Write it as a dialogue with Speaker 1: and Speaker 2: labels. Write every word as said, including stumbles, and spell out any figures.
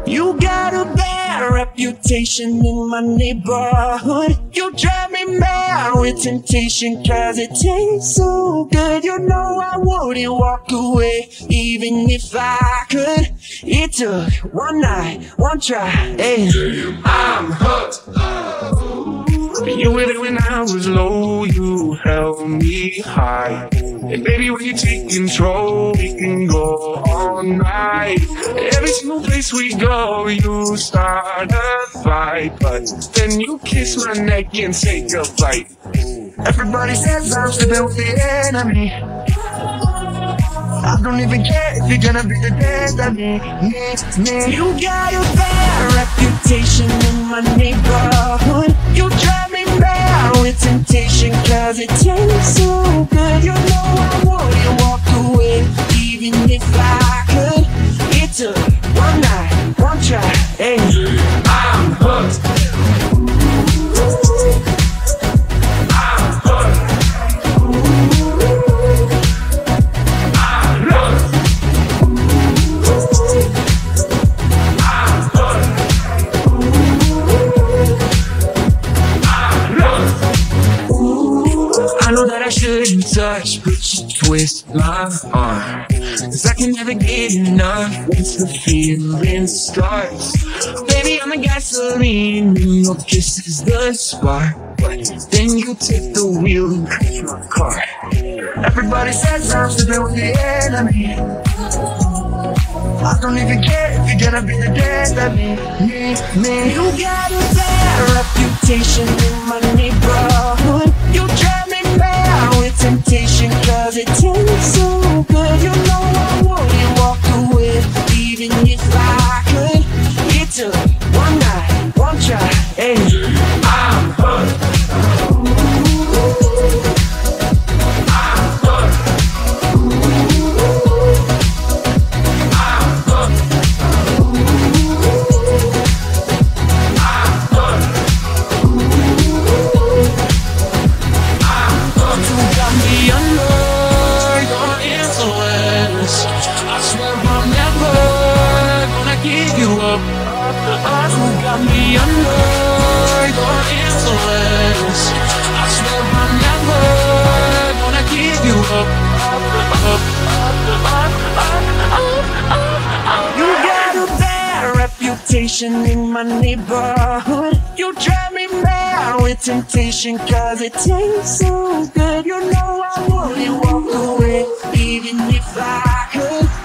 Speaker 1: You got a bad reputation in my neighborhood. You drive me mad with temptation, cause it tastes so good. You know I wouldn't walk away even if I could. It took one night, one try, and I'm hooked. You with it when I was low, you held me high. And baby, when you take control, we can go all night. Every single place we go, you start a fight, but then you kiss my neck and take a bite. Everybody says I'm sleeping with the enemy. I don't even care if you're gonna be the death of me, me, me. You got a bad reputation in my neighborhood. You drive me mad with temptation, cause it tastes so good. You know I wouldn't walk away even if I could. It took one night, one try, and I'm hooked. I know that I shouldn't touch, but you twist my arm, cause I can never get enough once the feeling starts. Baby, I'm the gasoline and your kiss is the spark, but then you take the wheel and crash my car. Everybody says I'm sleeping with the enemy. I don't even care if you're gonna be the death of me, me, me. You got a bad reputation in my neighborhood. You drive me mad with temptation, cause it tastes so good. You know I wouldn't walk away even if I could. It took one night, one try, and I'm hooked. Got me under your influence. I swear I'm never gonna give you up, up, up, up, up, up, up. You got a bad reputation in my neighborhood. You drive me mad with temptation, cause it tastes so good. You know I wouldn't walk away even if I could.